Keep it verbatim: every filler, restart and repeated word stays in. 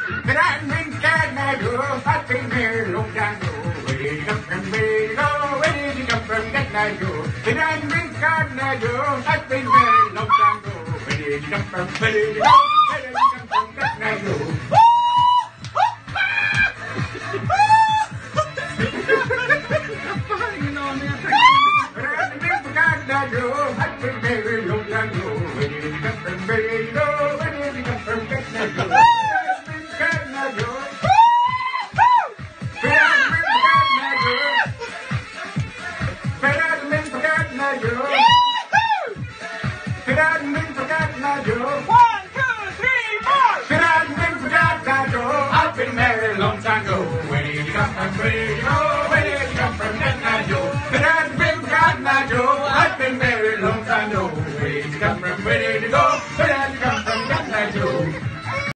Cotton Eyed Joeoke, I've been married a long time ago. Where did you come from, baby? Go, where did you come from, Cotton Eyed Joeoke? Cotton Eyed Joeoke, I've been married a long time ago. Where did you come from, where did you go?